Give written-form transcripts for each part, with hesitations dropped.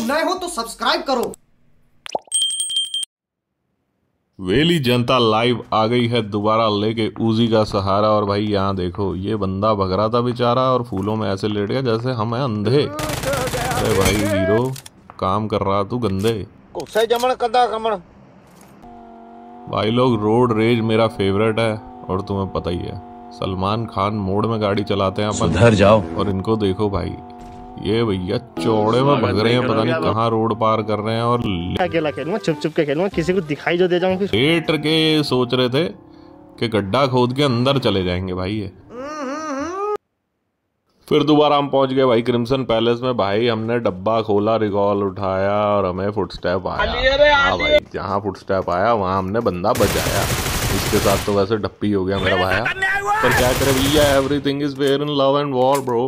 नए हो तो सब्सक्राइब करो। वेली जनता लाइव आ गई है दोबारा लेके उजी का सहारा। और भाई यहाँ देखो, ये बंदा भग रहा था बेचारा और फूलों में ऐसे लेट गया जैसे हम हैं अंधे। अरे भाई हीरो, काम कर रहा तू गंदे। भाई लोग, रोड रेज मेरा फेवरेट है और तुम्हें पता ही है, सलमान खान मोड में गाड़ी चलाते हैं अपन। सुधर जाओ। और इनको देखो भाई, ये भैया चौड़े में भग रहे हैं, पता नहीं कहाँ रोड पार कर रहे हैं। और अकेला खेलूंगा, चुप चुप के खेलूंगा, किसी को दिखाई जो दे जाऊं। फिर लेट के सोच रहे थे कि गड्ढा खोद के अंदर चले जाएंगे भाई ये। फिर दोबारा हम पहुंच गए भाई क्रिम्सन पैलेस में। भाई हमने डब्बा खोला, रिकॉल उठाया और हमें फुटस्टेप आया। हाँ भाई, जहाँ फुटस्टेप आया वहाँ हमने बंदा बचाया। इसके साथ तो वैसे डप्पी हो गया मेरा भाया, पर क्या करे भैया, everything is fair in love and war bro.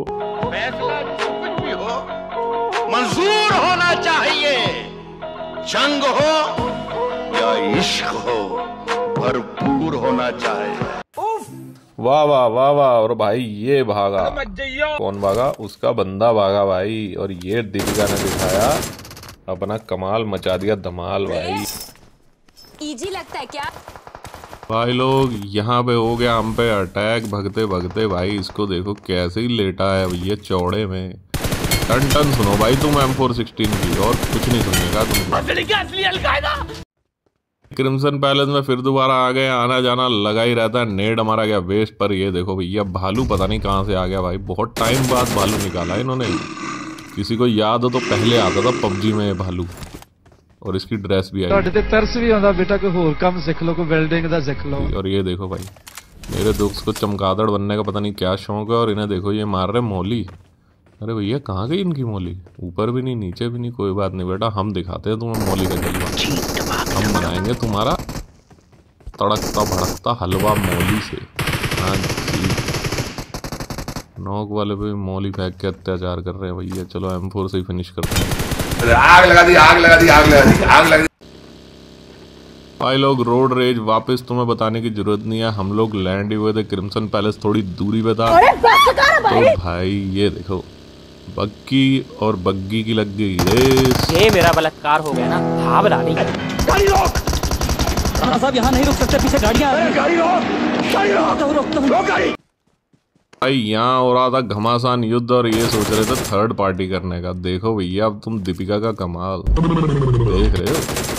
मंजूर होना चाहिए, जंग हो या इश्क हो, भरपूर होना चाहिए। वाह वाह वाह वाह। और भाई ये भागा, कौन भागा? उसका बंदा भागा भाई। और ये दीपिका ने दिखाया अपना कमाल, मचा दिया धमाल भाई। इजी लगता है क्या भाई लोग, यहाँ पे हो गया हम पे अटैक भगते भगते। भाई इसको देखो कैसे ही लेटा है भैया चौड़े में। टन टन सुनो भाई तुम M416 की, और कुछ नहीं सुनेगा तुम। क्रिम्सन पैलेस में फिर दोबारा आ गए, आना जाना लगा ही रहता है। नेड हमारा गया वेस्ट। पर ये देखो भैया, भालू पता नहीं कहाँ से आ गया भाई। बहुत टाइम बाद भालू निकाला इन्होंने। किसी को याद हो तो पहले आता था PUBG में भालू, और इसकी ड्रेस भी आई। तरस भी आता बेटा, कोई होर काम सीख लो, कोई वेल्डिंग दा सीख लो। और ये देखो भाई, मेरे दोस्त को चमगादड़ बनने का पता नहीं क्या शौक है, और इन्हें देखो ये मार रहे मौली। अरे भैया कहाँ गई इनकी मौली? ऊपर भी नहीं, नीचे भी नहीं। कोई बात नहीं बेटा, हम दिखाते हैं तुम्हें मौली का जलवा। हम बनाएंगे तुम्हारा तड़कता भड़कता हलवा मौली से। हाँ जी, नौक वाले पे मौली फेंक के अत्याचार कर रहे हैं भैया। चलो M4 से ही फिनिश करते हैं। आग लगा दी, आग लगा दी, आग लगा दी, आग लगा दी। भाई लोग, रोड रेज वापस तुम्हें बताने की जरूरत नहीं है। हम लोग लैंड ही हुए थे क्रिम्सन पैलेस, थोड़ी दूरी पे था। तो भाई ये देखो, बग्गी और बग्गी की लग गई रेस। ये मेरा बलात्कार हो गया ना, भाव रानी। गाड़ी रोक साहब, यहाँ नहीं रुक सकते, पीछे गाड़ियाँ। गाड़ी रोक, गाड़ी रोक, गाड़ी। भाई यहाँ हो रहा था घमासान युद्ध, और ये सोच रहे थे थर्ड पार्टी करने का। देखो भैया, अब तुम दीपिका का कमाल देख रहे हो।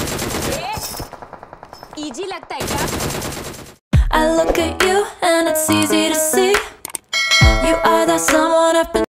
इजी लगता है क्या? I look at you and it's easy to see you are that someone I've been